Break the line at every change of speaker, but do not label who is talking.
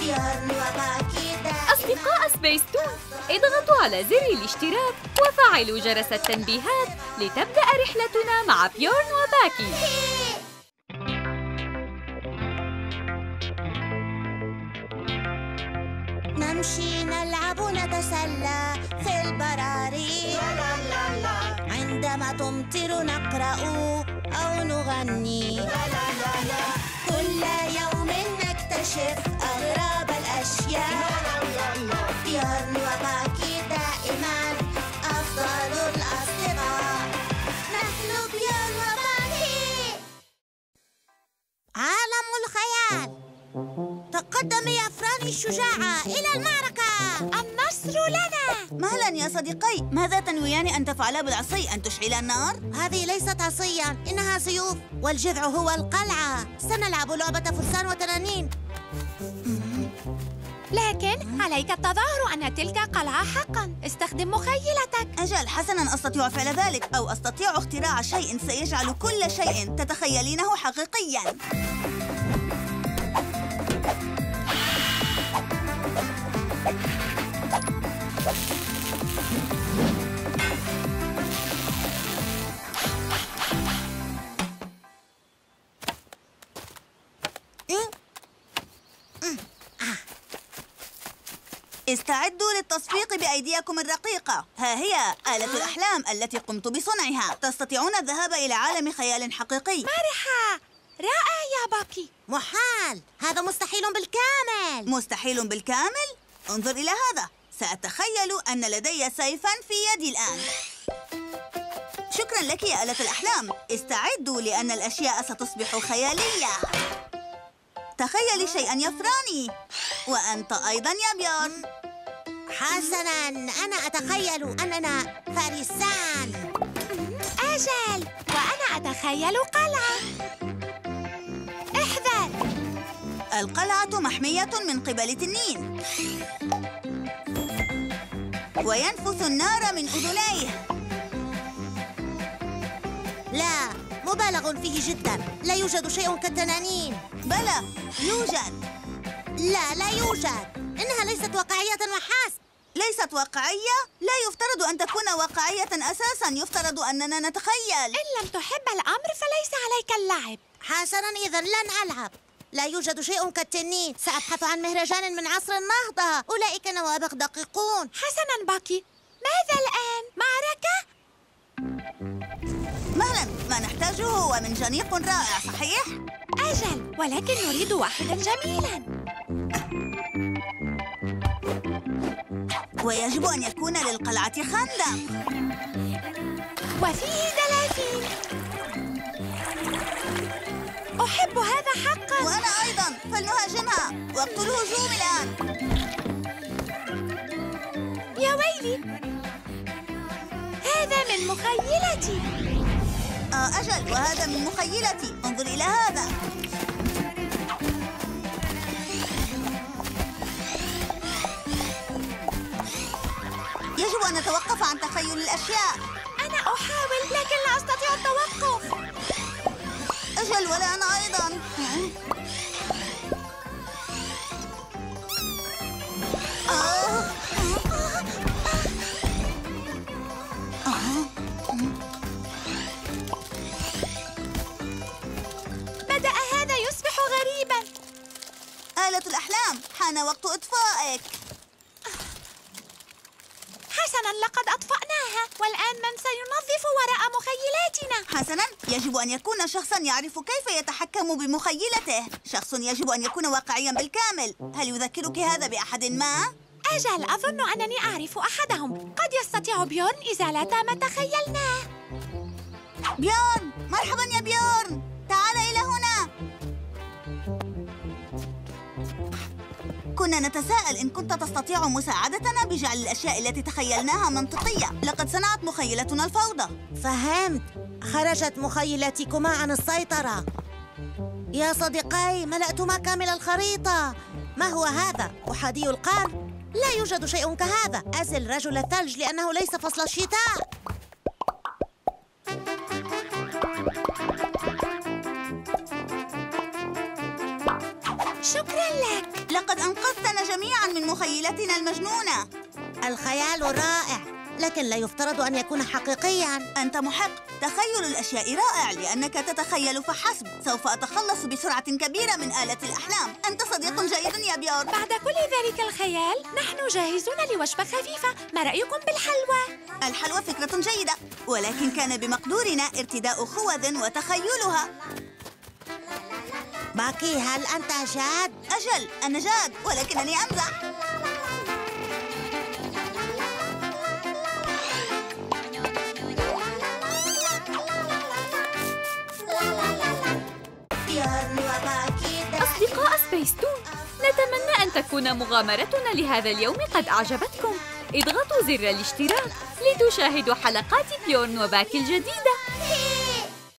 بيورن وباكي
أصدقاء سبيس تون، اضغطوا على زر الاشتراك وفعلوا جرس التنبيهات لتبدأ رحلتنا مع بيورن وباكي.
نمشي نلعب ونتسلى في البراري، عندما تمطر نقرأ أو نغني، كل يوم نكتشف أغرب الأشياء. بيورن وباكي دائما أفضل الأصدقاء، نحن بيورن وباكي. عالم الخيال. تقدم يا فراني الشجاعة إلى المعركة. النصر لنا.
مهلا يا صديقي، ماذا تنويان أن تفعلا بالعصي؟ أن تشعلا النار؟
هذه ليست عصيا، إنها سيوف، والجذع هو القلعة. سنلعب لعبة فرسان وتنانين.
لكن عليك التظاهر أن تلك قلعة حقاً. استخدم مخيلتك.
أجل، حسناً، أستطيع فعل ذلك، أو أستطيع اختراع شيء سيجعل كل شيء تتخيلينه حقيقياً. استعدوا للتصفيق بأيديكم الرقيقة. ها هي آلة الأحلام التي قمت بصنعها. تستطيعون الذهاب إلى عالم خيال حقيقي.
مرحة، رائع يا باكي.
محال، هذا مستحيل بالكامل.
مستحيل بالكامل؟ انظر إلى هذا. سأتخيل أن لدي سيفاً في يدي الآن. شكراً لك يا آلة الأحلام. استعدوا لأن الأشياء ستصبح خيالية. تخيلي شيئاً يا فراني، وأنت أيضاً يا بيورن.
حسناً، أنا أتخيل أننا فارسان.
أجل، وأنا أتخيل قلعة. احذر.
القلعة محمية من قبل تنين، وينفث النار من أذنيه.
لا، مبالغ فيه جداً. لا يوجد شيء كالتنانين.
بلى، يوجد.
لا يوجد. إنها ليست واقعية وحسب.
ليست واقعية؟ لا يفترض أن تكون واقعية أساساً. يفترض أننا نتخيل.
إن لم تحب الأمر فليس عليك اللعب.
حسناً، إذن لن ألعب. لا يوجد شيء كالتنين. سأبحث عن مهرجان من عصر النهضة. أولئك نوابغ دقيقون.
حسناً باكي، ماذا الآن؟ معركة؟
مهلاً، ما نحتاجه هو منجنيق رائع، صحيح؟
أجل، ولكن نريد واحداً جميلاً.
ويجب أن يكون للقلعة خندق،
وفيه دلافين. أحب هذا حقاً.
وأنا أيضاً. فلنهاجمها. وقت الهجوم الآن.
يا ويلي، هذا من مخيلتي.
أجل، وهذا من مخيلتي. انظر إلى هذا. يجب أن نتوقف عن تخيل الأشياء.
أنا أحاول لكن لا أستطيع التوقف.
أجل، ولا أنا أيضاً.
بدأ هذا يصبح غريباً.
آلة الأحلام، حان وقت إطفائك.
حسناً، لقد أطفأناها، والآن من سينظف وراء مخيلاتنا؟
حسناً، يجب أن يكون شخصاً يعرف كيف يتحكم بمخيلته. شخص يجب أن يكون واقعياً بالكامل. هل يذكرك هذا بأحد ما؟
أجل، أظن أنني أعرف أحدهم. قد يستطيع بيورن إزالة ما تخيلناه.
بيورن، مرحباً يا بيورن. تعال إلى هنا. كنا نتساءل إن كنت تستطيع مساعدتنا بجعل الأشياء التي تخيلناها منطقية. لقد صنعت مخيلتنا الفوضى.
فهمت. خرجت مخيلتكما عن السيطرة. يا صديقي، ملأتما كامل الخريطة. ما هو هذا؟ أحادي القرن؟ لا يوجد شيء كهذا. أزل رجل الثلج لأنه ليس فصل الشتاء.
شكراً لك.
لقد أنقذت صريحاً من مخيلتنا المجنونة.
الخيال رائع، لكن لا يفترض أن يكون حقيقياً.
أنت محق. تخيل الأشياء رائع لأنك تتخيل فحسب. سوف أتخلص بسرعة كبيرة من آلة الأحلام. أنت صديق جيد يا بيورن.
بعد كل ذلك الخيال، نحن جاهزون لوجبة خفيفة. ما رأيكم بالحلوى؟
الحلوى فكرة جيدة، ولكن كان بمقدورنا ارتداء خوذ وتخيلها.
باكي، هل أنت جاد؟
أجل، أنا جاد، ولكنني أمزح.
أصدقاء سبيستون، نتمنى أن تكون مغامرتنا لهذا اليوم قد أعجبتكم. اضغطوا زر الاشتراك لتشاهدوا حلقات بيورن وباكي الجديدة.